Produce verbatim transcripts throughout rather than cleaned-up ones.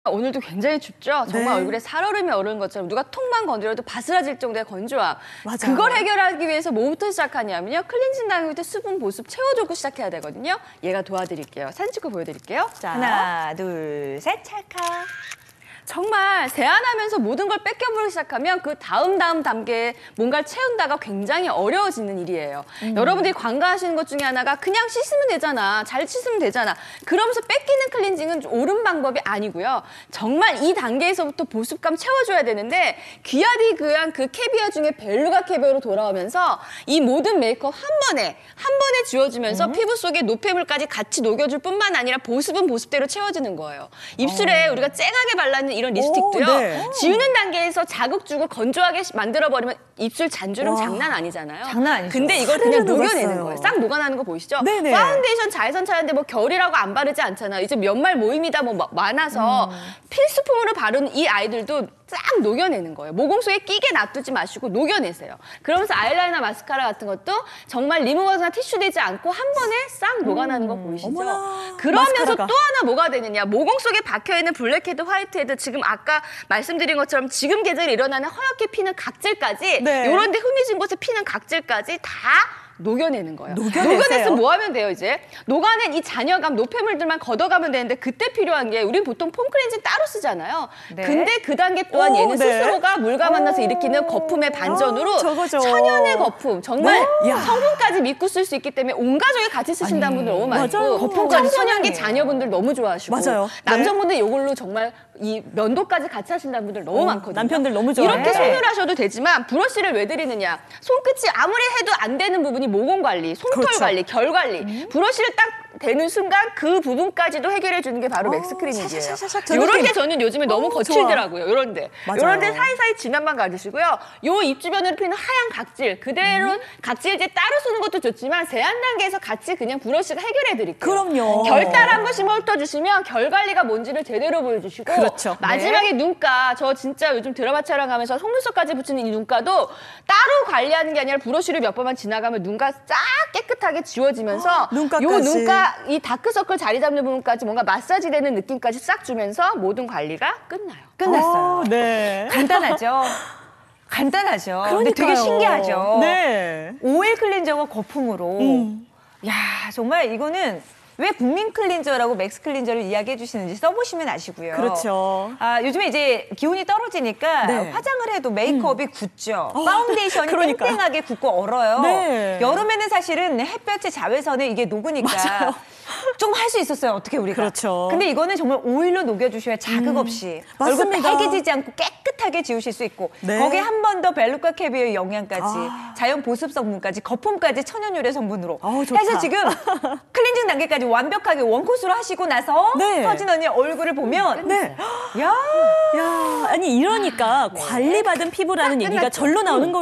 오늘도 굉장히 춥죠? 정말 네. 얼굴에 살얼음이 오르는 것처럼 누가 톡만 건드려도 바스라질 정도의 건조함. 맞아요. 그걸 해결하기 위해서 뭐부터 시작하냐면요. 클렌징 당일부터 수분 보습 채워주고 시작해야 되거든요. 얘가 도와드릴게요. 사진 찍고 보여드릴게요. 자, 하나, 둘, 셋, 찰칵. 정말 세안하면서 모든 걸 뺏겨버리기 시작하면 그 다음 다음 단계에 뭔가를 채운다가 굉장히 어려워지는 일이에요. 음. 여러분들이 관가하시는 것 중에 하나가 그냥 씻으면 되잖아. 잘 씻으면 되잖아. 그러면서 뺏기는 클렌징은 좀 옳은 방법이 아니고요. 정말 이 단계에서부터 보습감 채워줘야 되는데 귀하디 귀한 그 캐비어 중에 벨루가 캐비어로 돌아오면서 이 모든 메이크업 한 번에 한 번에 지워주면서 음. 피부 속에 노폐물까지 같이 녹여줄 뿐만 아니라 보습은 보습대로 채워지는 거예요. 입술에 어. 우리가 쨍하게 발라는 이런 립스틱도요. 오, 네. 지우는 단계에서 자극 주고 건조하게 만들어버리면 입술 잔주름 와. 장난 아니잖아요. 장난 아니죠. 근데 이걸 그냥 녹여내는 녹았어요. 거예요. 싹 녹아나는 거 보이시죠? 네네. 파운데이션 자외선 차는데 뭐 결이라고 안 바르지 않잖아요. 이제 연말 모임이다 뭐 많아서 음. 필수품으로 바르는 이 아이들도 싹 녹여내는 거예요. 모공 속에 끼게 놔두지 마시고 녹여내세요. 그러면서 아이라이너, 마스카라 같은 것도 정말 리무버나 티슈 되지 않고 한 번에 싹 녹아나는 거 보이시죠? 어머나, 그러면서 마스카라가. 또 하나 뭐가 되느냐. 모공 속에 박혀있는 블랙헤드, 화이트헤드, 지금 아까 말씀드린 것처럼 지금 계절에 일어나는 허옇게 피는 각질까지 네. 이런 데 흠이진 곳에 피는 각질까지 다 녹여내는 거예요. 녹여내세요? 녹여내서 뭐 하면 돼요, 이제? 녹아낸 이 잔여감, 노폐물들만 걷어가면 되는데 그때 필요한 게 우린 보통 폼 클렌징 따로 쓰잖아요. 네. 근데 그 단계 또한 오, 얘는 네. 스스로가 물과 만나서 일으키는 거품의 반전으로 아, 저거죠. 천연의 거품, 정말 네? 성분까지 믿고 쓸 수 있기 때문에 온 가족이 같이 쓰신다는 아니, 분들 너무 맞아요. 많고 거품까지 청소년기 천연이에요. 자녀분들 너무 좋아하시고 맞아요. 남성분들 이걸로 정말 이 면도까지 같이 하신다는 분들 너무 어, 많거든요. 남편들 너무 좋아해요. 이렇게 네. 손으로 하셔도 되지만 브러쉬를 왜 드리느냐. 손끝이 아무리 해도 안 되는 부분이 모공 관리, 솜털 그렇죠. 관리, 결 관리. 음. 브러쉬를 딱 대는 순간 그 부분까지도 해결해 주는 게 바로 어, 맥스크림이에요. 샤샤샤샤 이런 게 저는 요즘에 너무 어, 거칠더라고요. 이런 데. 맞아요. 이런 데 사이사이 진한만 가지시고요. 요 입 주변으로 피는 하얀 각질. 그대로 음. 각질제 따로 쓰는 것도 좋지만 세안 단계에서 같이 그냥 브러쉬가 해결해 드릴게요. 그럼요. 결 따라 한 번씩 훑어주시면 결 관리가 뭔지를 제대로 보여주시고 그렇죠. 마지막에 눈가. 저 진짜 요즘 드라마 촬영하면서 속눈썹까지 붙이는 이 눈가도 따로 관리하는 게 아니라 브러쉬를 몇 번만 지나가면 눈가 싹 깨끗하게 지워지면서 눈가까지. 요 눈가 이 다크서클 자리 잡는 부분까지 뭔가 마사지 되는 느낌까지 싹 주면서 모든 관리가 끝나요. 끝났어요. 아, 네. 간단하죠? 간단하죠. 근데 되게 그러니까요. 신기하죠. 네. 오일 클렌저와 거품으로. 음. 야, 정말 이거는 왜 국민 클렌저라고 맥스 클렌저를 이야기해 주시는지 써보시면 아시고요. 그렇죠. 아, 요즘에 이제 기온이 떨어지니까 네. 화장을 해도 메이크업이 굳죠. 어, 파운데이션이 그러니까요. 땡땡하게 굳고 얼어요. 네. 여름에는 사실은 햇볕의 자외선에 이게 녹으니까 맞아요. 좀 할 수 있었어요. 어떻게 우리가. 그렇죠. 근데 이거는 정말 오일로 녹여주셔야 자극 없이 음, 얼굴 맞습니다. 빨개지지 않고 깨끗하게 지우실 수 있고 네. 거기에 한 번 더 벨루카 캐비어의 영양까지 아. 자연 보습 성분까지 거품까지 천연 유래 성분으로 어우, 좋다. 해서 지금 클렌징 단계까지 완벽하게 원코스로 하시고 나서 네. 서진 언니 얼굴을 보면 네. 야 야, 아니 이러니까 관리받은 피부라는 얘기가 절로 나오는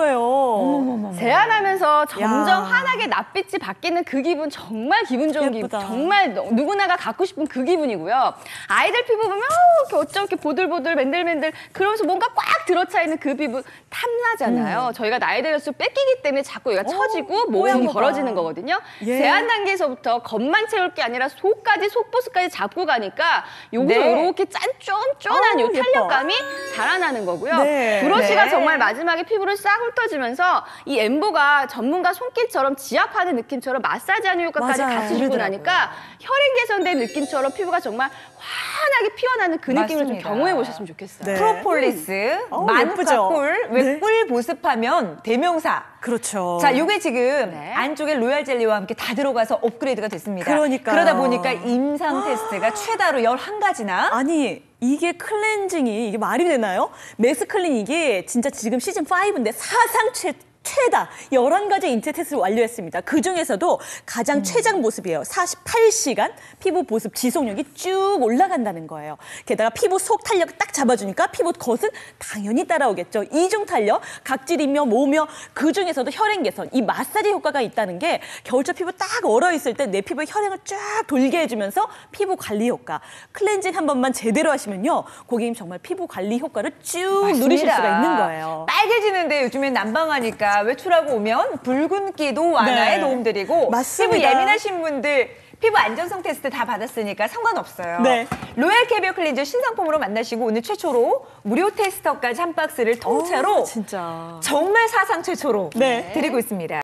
거예요. 세안하면서 점점 야. 환하게 낯빛이 바뀌는 그 기분 정말 기분 좋은 기분. 예쁘다. 정말 누구나가 갖고 싶은 그 기분이고요. 아이들 피부 보면 어, 이렇게 어쩜 이렇게 보들보들 맨들맨들 그러면서 뭔가 꽉 들어차 있는 그 피부 탐나잖아요. 음. 저희가 나이 들수록 뺏기기 때문에 자꾸 얘가 처지고 모공이 뽀얀 거가. 벌어지는 거거든요. 예. 세안 단계에서부터 겉만 채울 게 아니라 속까지 속보습까지 잡고 가니까 여기서 네. 이렇게 짠 쫀쫀한 아우, 요 탄력감이 자라나는 거고요. 네. 브러쉬가 네. 정말 마지막에 피부를 싹 훑어주면서 이 엠보가 전문가 손길처럼 지압하는 느낌처럼 마사지하는 효과까지 맞아요. 같이 주고 그러더라고요. 나니까 혈행 개선된 느낌처럼 피부가 정말 환하게 피어나는 그 느낌을 좀 맞습니다. 경험해 보셨으면 좋겠어요. 네. 프로폴리스 어우, 마누카 예쁘죠? 꿀 왜 네. 꿀 보습하면 대명사. 그렇죠. 자, 요게 지금 네. 안쪽에 로얄 젤리와 함께 다 들어가서 업그레이드가 됐습니다. 그러니까요. 그러다 보니까 임상 테스트가 최다로 열한 가지나 아니 이게 클렌징이 이게 말이 되나요? 맥스 클린 이게 진짜 지금 시즌 오인데 사상 최 최다 열한 가지 인체 테스트를 완료했습니다. 그중에서도 가장 음. 최장 보습이에요. 사십팔 시간 피부 보습 지속력이 쭉 올라간다는 거예요. 게다가 피부 속 탄력을 딱 잡아주니까 피부 겉은 당연히 따라오겠죠. 이중 탄력, 각질이며 뭐며 그중에서도 혈행 개선, 이 마사지 효과가 있다는 게 겨울철 피부 딱 얼어있을 때 내 피부에 혈행을 쫙 돌게 해주면서 피부 관리 효과. 클렌징 한 번만 제대로 하시면요. 고객님 정말 피부 관리 효과를 쭉 맞습니다. 누리실 수가 있는 거예요. 빨개지는데 요즘엔 난방하니까 외출하고 오면 붉은기도 완화에 네. 도움드리고 맞습니다. 피부 예민하신 분들 피부 안전성 테스트 다 받았으니까 상관없어요. 네. 로얄 캐비어 클렌저 신상품으로 만나시고 오늘 최초로 무료 테스터까지 한 박스를 통째로 오, 진짜. 정말 사상 최초로 네. 드리고 있습니다.